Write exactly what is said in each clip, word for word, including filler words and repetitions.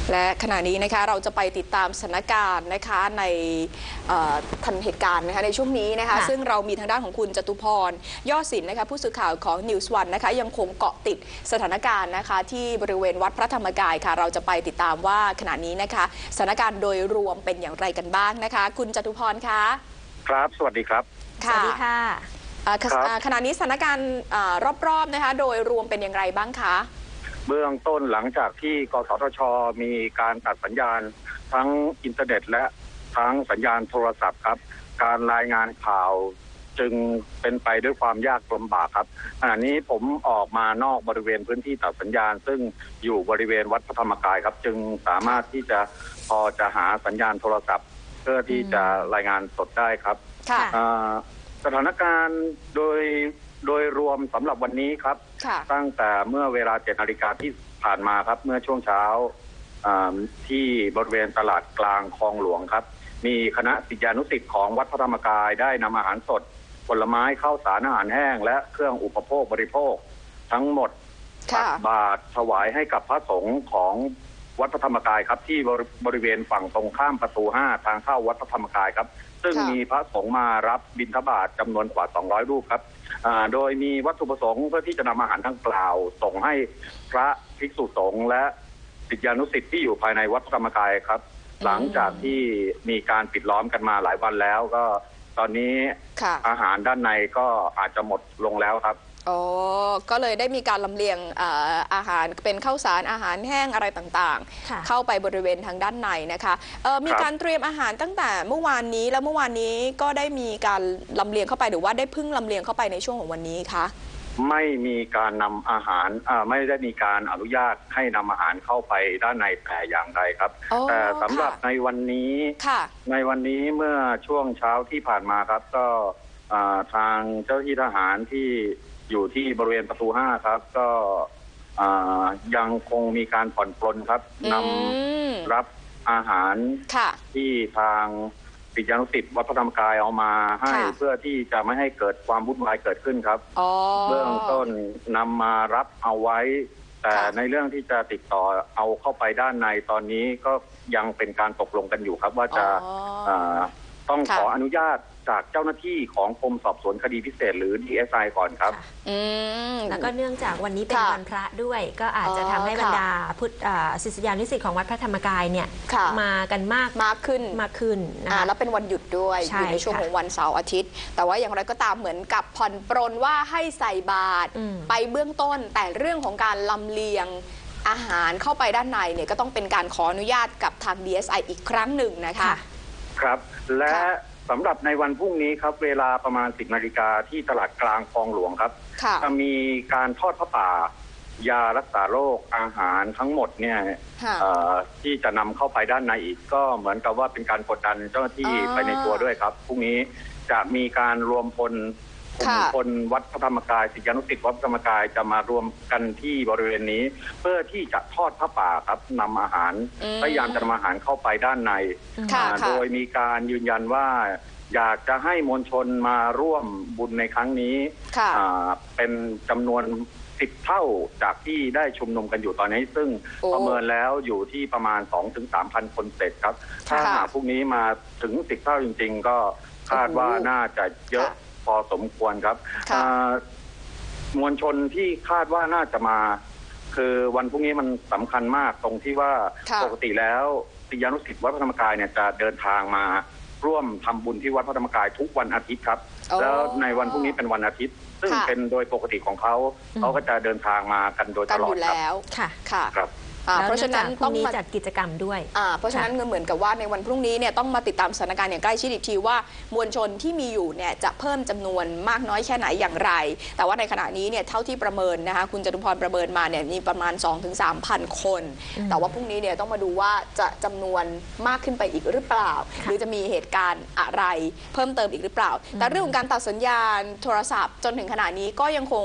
และขณะนี้นะคะเราจะไปติดตามสถานการณ์นะคะในทันเหตุการณ์นะคะในช่วงนี้นะคะซึ่งเรามีทางด้านของคุณจตุพรยอดศิลป์นะคะผู้สื่อข่าวของ นิวส์ วัน นะคะยังคงเกาะติดสถานการณ์นะคะที่บริเวณวัดพระธรรมกายค่ะเราจะไปติดตามว่าขณะนี้นะคะสถานการณ์โดยรวมเป็นอย่างไรกันบ้างนะคะคุณจตุพรคะครับสวัสดีครับสวัสดีค่ะขณะนี้สถานการณ์รอบๆนะคะโดยรวมเป็นอย่างไรบ้างคะเบื้องต้นหลังจากที่กสทช.มีการตัดสัญญาณทั้งอินเทอร์เน็ตและทั้งสัญญาณโทรศัพท์ครับการรายงานข่าวจึงเป็นไปด้วยความยากลำบากครับขณะนี้ผมออกมานอกบริเวณพื้นที่ตัดสัญญาณซึ่งอยู่บริเวณวัดพระธรรมกายครับจึงสามารถที่จะพอจะหาสัญญาณโทรศัพท์เพื่อที่จะรายงานสดได้ครับสถานการณ์โดยโดยรวมสำหรับวันนี้ครับตั้งแต่เมื่อเวลาเจ็ดนาฬิกาที่ผ่านมาครับเมื่อช่วงเช้าที่บริเวณตลาดกลางคลองหลวงครับมีคณะศิษยานุศิษย์ของวัดพระธรรมกายได้นำอาหารสดผลไม้ข้าวสารอาหารแห้งและเครื่องอุปโภคบริโภคทั้งหมดตักบาตรถวายให้กับพระสงฆ์ของวัดพระธรรมกายครับที่บริเวณฝั่งตรงข้ามประตูห้าทางเข้าวัดพระธรรมกายครับซึ่งมีพระสงฆ์มารับบิณฑบาตจำนวนกว่าสองร้อยรูปครับโดยมีวัตถุประสงค์เพื่อที่จะนำอาหารทั้งกล่าวส่งให้พระภิกษุสงฆ์และศิษยานุศิษย์ที่อยู่ภายในวัดพระธรรมกายครับหลังจากที่มีการปิดล้อมกันมาหลายวันแล้วก็ตอนนี้อาหารด้านในก็อาจจะหมดลงแล้วครับอ๋อก็เลยได้มีการลำเลียง อา, อาหารเป็นข้าวสารอาหารแห้งอะไรต่างๆเข้าไปบริเวณทางด้านในนะคะมีการเตรียมอาหารตั้งแต่เมื่อวานนี้แล้วเมื่อวานนี้ก็ได้มีการลำเลียงเข้าไปหรือว่าได้พึ่งลำเลียงเข้าไปในช่วงของวันนี้คะไม่มีการนำอาหารไม่ได้มีการอนุญาตให้นำอาหารเข้าไปด้านในแต่อย่างใดครับแต่สำหรับในวันนี้ในวันนี้เมื่อช่วงเช้าที่ผ่านมาครับก็ทางเจ้าหน้าที่ทหารที่อยู่ที่บริเวณประตูห้าครับก็ยังคงมีการผ่อนปลนครับนำรับอาหารที่ทางศิษยานุศิษย์วัดพระธรรมกายเอามาให้เพื่อที่จะไม่ให้เกิดความวุ่นวายเกิดขึ้นครับเบื้องต้นนำมารับเอาไว้แต่ในเรื่องที่จะติดต่อเอาเข้าไปด้านในตอนนี้ก็ยังเป็นการตกลงกันอยู่ครับว่าจะต้องขออนุญาตจากเจ้าหน้าที่ของกรมสอบสวนคดีพิเศษหรือ ดี เอส ไอ ก่อนครับแล้วก็เนื่องจากวันนี้เป็นวันพระด้วยก็อาจจะทำให้บรรดาพุทธศิษยานุศิษย์ของวัดพระธรรมกายเนี่ยมากันมากมากขึ้นมากขึ้นนะคะแล้วเป็นวันหยุดด้วยอยู่ในช่วงของวันเสาร์อาทิตย์แต่ว่าอย่างไรก็ตามเหมือนกับผ่อนปรนว่าให้ใส่บาตรไปเบื้องต้นแต่เรื่องของการลำเลียงอาหารเข้าไปด้านในเนี่ยก็ต้องเป็นการขออนุญาตกับทาง ดี เอส ไอ อีกครั้งหนึ่งนะคะครับและสำหรับในวันพรุ่งนี้ครับเวลาประมาณสิบนาฬิกาที่ตลาดกลางคลองหลวงครับจะมีการทอดพระป่ายารักษาโรคอาหารทั้งหมดเนี่ยที่จะนำเข้าไปด้านในอีกก็เหมือนกับว่าเป็นการกดดันเจ้าหน้าที่ไปในตัวด้วยครับพรุ่งนี้จะมีการรวมพลกลุ่มคนวัดพระธรรมกายศิษยานุศิษย์วัดพระธรรมกายจะมารวมกันที่บริเวณนี้เพื่อที่จะทอดพระป่าครับนำอาหารพยายามจะนำอาหารเข้าไปด้านในโดยมีการยืนยันว่าอยากจะให้มวลชนมาร่วมบุญในครั้งนี้เป็นจำนวนสิบเท่าจากที่ได้ชุมนุมกันอยู่ตอนนี้ซึ่งประเมินแล้วอยู่ที่ประมาณ สองถึงสามพัน คนเศษครับถ้าหากพวกนี้มาถึงสิบเท่าจริงๆก็คาดว่าน่าจะเยอะพอสมควรครับมวลชนที่คาดว่าน่าจะมาคือวันพรุ่งนี้มันสำคัญมากตรงที่ว่าปกติแล้วศิษยานุศิษย์วัดพระธรรมกายเนี่ยจะเดินทางมาร่วมทำบุญที่วัดพระธรรมกายทุกวันอาทิตย์ครับแล้วในวันพรุ่งนี้เป็นวันอาทิตย์ซึ่งเป็นโดยปกติของเขาเขาก็จะเดินทางมากันโดยตลอดครับค่ะครับเพราะฉะนั้นต้องมาจัดกิจกรรมด้วยเพราะฉะนั้นเหมือนกับว่าในวันพรุ่งนี้เนี่ยต้องมาติดตามสถานการณ์อย่างใกล้ชิดอีกทีว่ามวลชนที่มีอยู่เนี่ยจะเพิ่มจำนวนมากน้อยแค่ไหนอย่างไรแต่ว่าในขณะนี้เนี่ยเท่าที่ประเมินนะคะคุณจตุพรประเมินมาเนี่ยมีประมาณ สองถึงสามพัน คนแต่ว่าพรุ่งนี้เนี่ยต้องมาดูว่าจะจำนวนมากขึ้นไปอีกหรือเปล่าหรือจะมีเหตุการณ์อะไรเพิ่มเติมอีกหรือเปล่าแต่เรื่องของการตัดสัญญาณโทรศัพท์จนถึงขณะนี้ก็ยังคง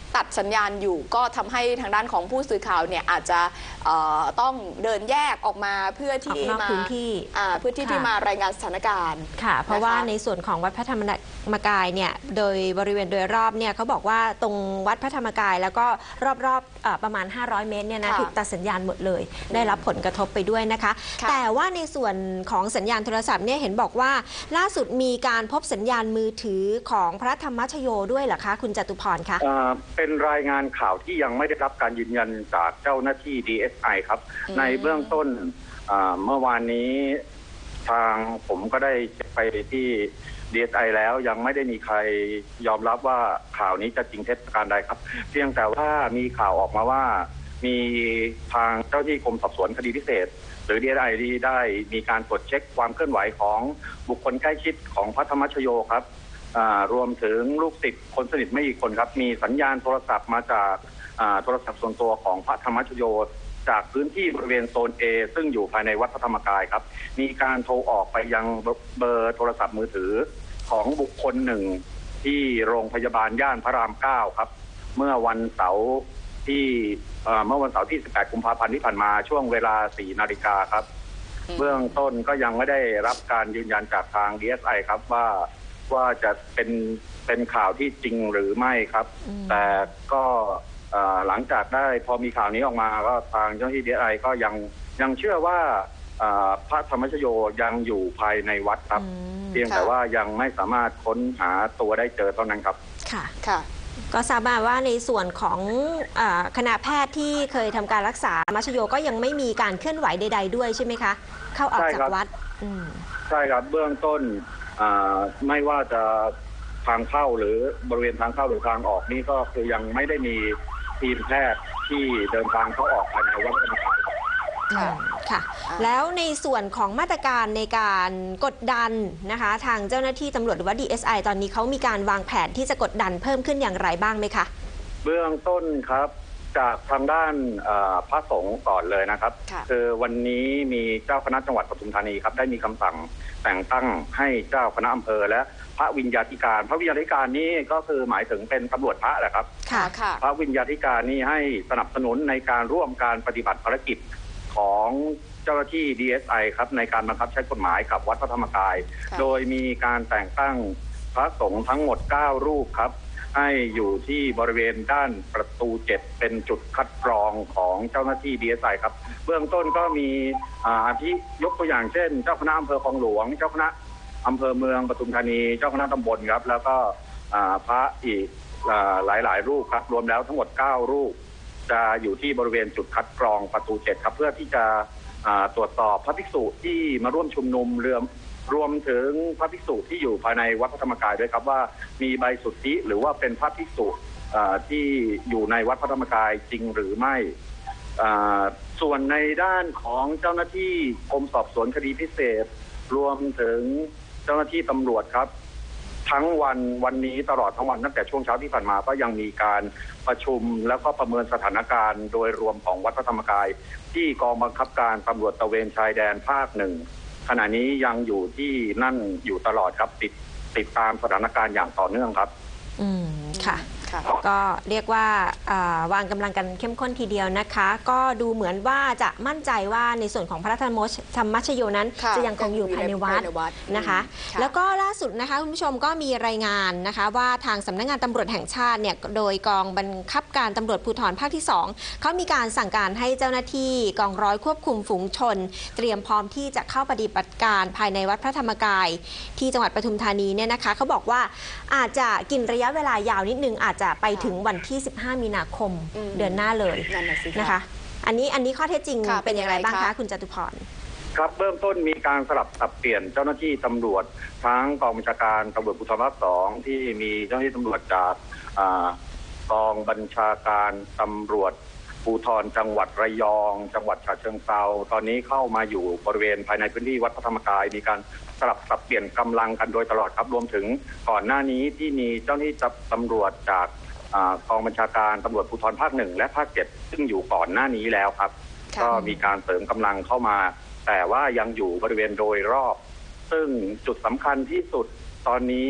ตัดสัญญาณอยู่ก็ทำให้ทางด้านของผู้สื่อข่าวเนี่ยอาจจะต้องเดินแยกออกมาเพื่อที่มาพื้นที่เพื่อที่ที่มารายงานสถานการณ์ค่ะเพราะว่าในส่วนของวัดพระธรรมกายเนี่ยโดยบริเวณโดยรอบเนี่ยเขาบอกว่าตรงวัดพระธรรมกายแล้วก็รอบๆประมาณห้าร้อยเมตรเนี่ยนะถูกตัดสัญญาณหมดเลยได้รับผลกระทบไปด้วยนะคะแต่ว่าในส่วนของสัญญาณโทรศัพท์เนี่ยเห็นบอกว่าล่าสุดมีการพบสัญญาณมือถือของพระธรรมชโยด้วยเหรอคะคุณจตุพรคะเป็นรายงานข่าวที่ยังไม่ได้รับการยืนยันจากเจ้าหน้าที่ ดี เอส ไอ ครับในเบื้องต้นเมื่อวานนี้ทางผมก็ได้ไปที่ ดี เอส ไอ แล้วยังไม่ได้มีใครยอมรับว่าข่าวนี้จะจริงเท็จประการใดครับเพียงแต่ว่ามีข่าวออกมาว่ามีทางเจ้าที่กรมสอบสวนคดีพิเศษหรือ ดี เอส ไอ ได้มีการตรวจเช็คความเคลื่อนไหวของบุคคลใกล้ชิดของพระธรรมชโยครับรวมถึงลูกศิษย์คนสนิทไม่กี่คนครับมีสัญญาณโทรศัพท์มาจากโทรศัพท์ส่วนตัวของพระธรรมชโยจากพื้นที่บริเวณโซน A ซึ่งอยู่ภายในวัดพระธรรมกายครับมีการโทรออกไปยังเบอร์โทรศัพท์มือถือของบุคคลหนึ่งที่โรงพยาบาลย่านพระรามเก้าครับเมื่อวันเสาร์ที่เมื่อวันเสาร์ที่สิบแปดกุมภาพันธ์ที่ผ่านมาช่วงเวลาสี่นาฬิกาครับเบื้องต้นก็ยังไม่ได้รับการยืนยันจากทาง ดี เอส ไอ ครับว่าว่าจะเป็นเป็นข่าวที่จริงหรือไม่ครับแต่ก็หลังจากได้พอมีข่าวนี้ออกมาก็ทางเจ้าหน้าที่ ดี เอส ไอ ก็ยังยังเชื่อว่าพระธรรมชโยยังอยู่ภายในวัดครับเพียงแต่ว่ายังไม่สามารถค้นหาตัวได้เจอเท่านั้นครับค่ะค่ะก็ทราบมาว่าในส่วนของคณะแพทย์ที่เคยทำการรักษามัชโยก็ยังไม่มีการเคลื่อนไหวใดๆด้วยใช่ไหมคะเข้าออกจากวัดใช่ครับเบื้องต้นไม่ว่าจะทางเข้าหรือบริเวณทางเข้าหรือทางออกนี่ก็คือยังไม่ได้มีทีมแพทย์ที่เดินทางเข้าออกภายในวัดพระธรรมกายค่ะค่ะแล้วในส่วนของมาตรการในการกดดันนะคะทางเจ้าหน้าที่ตำรวจหรือว่า ดี เอส ไอ ตอนนี้เขามีการวางแผนที่จะกดดันเพิ่มขึ้นอย่างไรบ้างไหมคะเบื้องต้นครับจากทางด้านพระสงฆ์ก่อนเลยนะครับคือวันนี้มีเจ้าคณะจังหวัดปทุมธานีครับได้มีคำสั่งแต่งตั้งให้เจ้าคณะอำเภอและพระวิญญาธิการพระวิญญาธิการนี้ก็คือหมายถึงเป็นตำรวจพระแหละครับพระวิญญาธิการนี้ให้สนับสนุนในการร่วมการปฏิบัติภารกิจของเจ้าหน้าที่ ดี เอส ไอ ครับในการบังคับใช้กฎหมายกับวัดพระธรรมกายโดยมีการแต่งตั้งพระสงฆ์ทั้งหมดเก้ารูปครับให้อยู่ที่บริเวณด้านประตูเจ็ดเป็นจุดคัดกรองของเจ้าหน้าที่ ดี เอส ไอ ครับเบื้องต้นก็มีอาทิยกตัวอย่างเช่นเจ้าคณะอำเภอคลองหลวงเจ้าคณะอำเภอเมืองปทุมธานีเจ้าคณะตำบลครับแล้วก็พระอีกหลายๆรูปครับรวมแล้วทั้งหมดเก้ารูปจะอยู่ที่บริเวณจุดคัดกรองประตูเจ็ดครับเพื่อที่จะตรวจสอบพระภิกษุที่มาร่วมชุมนุมเรือรวมถึงพระภิกษุที่อยู่ภายในวัดพระธรรมกายด้วยครับว่ามีใบสุทธิหรือว่าเป็นพระภิกษุที่อยู่ในวัดพระธรรมกายจริงหรือไม่ส่วนในด้านของเจ้าหน้าที่กรมสอบสวนคดีพิเศษรวมถึงเจ้าหน้าที่ตำรวจครับทั้งวันวันนี้ตลอดทั้งวันตั้งแต่ช่วงเช้าที่ผ่านมาก็ยังมีการประชุมแล้วก็ประเมินสถานการณ์โดยรวมของวัดพระธรรมกายที่กองบังคับการตำรวจตระเวนชายแดนภาคหนึ่งขณะนี้ยังอยู่ที่นั่นอยู่ตลอดครับติดติดตามสถานการณ์อย่างต่อเนื่องครับอืมค่ะก็เรียกว่าวางกำลังกันเข้มข้นทีเดียวนะคะก็ดูเหมือนว่าจะมั่นใจว่าในส่วนของพระธรรมชโยนั้นจะยังคงอยู่ภายในวัดนะคะแล้วก็ล่าสุดนะคะคุณผู้ชมก็มีรายงานนะคะว่าทางสำนักงานตำรวจแห่งชาติเนี่ยโดยกองบังคับการตำรวจภูธรภาคที่สองเขามีการสั่งการให้เจ้าหน้าที่กองร้อยควบคุมฝูงชนเตรียมพร้อมที่จะเข้าปฏิบัติการภายในวัดพระธรรมกายที่จังหวัดปทุมธานีเนี่ยนะคะเขาบอกว่าอาจจะกินระยะเวลายาวนิดนึงอาจจะไปถึงวันที่สิบห้ามีนาคมเดือนหน้าเลยนะคะอันนี้อันนี้ข้อเท็จจริงเป็นอย่างไรบ้างคะคุณจตุพรครับเริ่มต้นมีการสลับสับเปลี่ยนเจ้าหน้าที่ตำรวจทั้งกองบัญชาการตำรวจภูธรภาคสองที่มีเจ้าหน้าที่ตำรวจจากกองบัญชาการตำรวจภูธรจังหวัดระยองจังหวัดฉะเชิงเทราตอนนี้เข้ามาอยู่บริเวณภายในพื้นที่วัดพระธรรมกายมีการสลับสับเปลี่ยนกำลังกันโดยตลอดครับรวมถึงก่อนหน้านี้ที่มีเจ้าหน้าที่ตำรวจจากกองบัญชาการตำรวจภูธรภาคหนึ่งและภาคเจ็ดซึ่งอยู่ก่อนหน้านี้แล้วครับก็มีการเสริมกำลังเข้ามาแต่ว่ายังอยู่บริเวณโดยรอบซึ่งจุดสำคัญที่สุดตอนนี้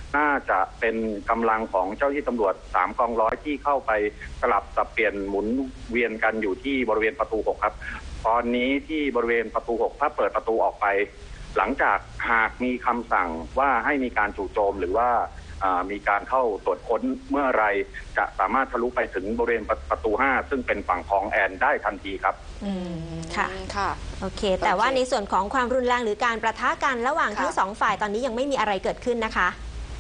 น่าจะเป็นกำลังของเจ้าหน้าที่ตำรวจสามกองร้อยที่เข้าไปสลับสับเปลี่ยนหมุนเวียนกันอยู่ที่บริเวณประตูหกครับตอนนี้ที่บริเวณประตูหกถ้าเปิดประตูออกไปหลังจากหากมีคำสั่งว่าให้มีการจู่โจมหรือว่ามีการเข้าตรวจค้นเมื่อไรจะสามารถทะลุไปถึงบริเวณประตูห้าซึ่งเป็นฝั่งของแอนได้ทันทีครับอืมค่ะค่ะโอเคแต่ว่าในส่วนของความรุนแรงหรือการประทะกันระหว่างทั้งสองฝ่ายตอนนี้ยังไม่มีอะไรเกิดขึ้นนะคะ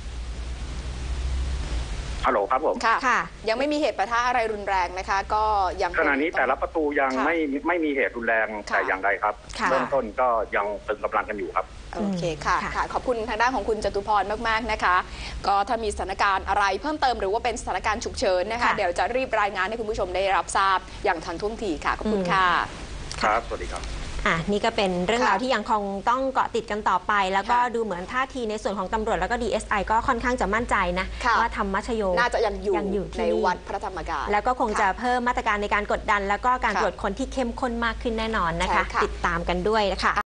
ฮัลโหลครับผมค่ะยังไม่มีเหตุปะทะอะไรรุนแรงนะคะก็ยังขณะนี้แต่ละประตูยังไม่ไม่มีเหตุรุนแรงแต่อย่างใดครับเบื้องต้นก็ยังตึงกำลังกันอยู่ครับโอเคค่ะค่ะขอบคุณทางด้านของคุณจตุพรมากๆนะคะก็ถ้ามีสถานการณ์อะไรเพิ่มเติมหรือว่าเป็นสถานการณ์ฉุกเฉินนะคะเดี๋ยวจะรีบรายงานให้คุณผู้ชมได้รับทราบอย่างทันท่วงทีค่ะขอบคุณค่ะครับสวัสดีครับอ่ะนี่ก็เป็นเรื่องราวที่ยังคงต้องเกาะติดกันต่อไปแล้วก็ดูเหมือนท่าทีในส่วนของตำรวจแล้วก็ ดี เอส ไอ ก็ค่อนข้างจะมั่นใจนะว่าธรรมชโยน่าจะยังอยู่ในวัดพระธรรมกายแล้วก็คงจะเพิ่มมาตรการในการกดดันแล้วก็การตรวจคนที่เข้มข้นมากขึ้นแน่นอนนะคะติดตามกันด้วยนะคะ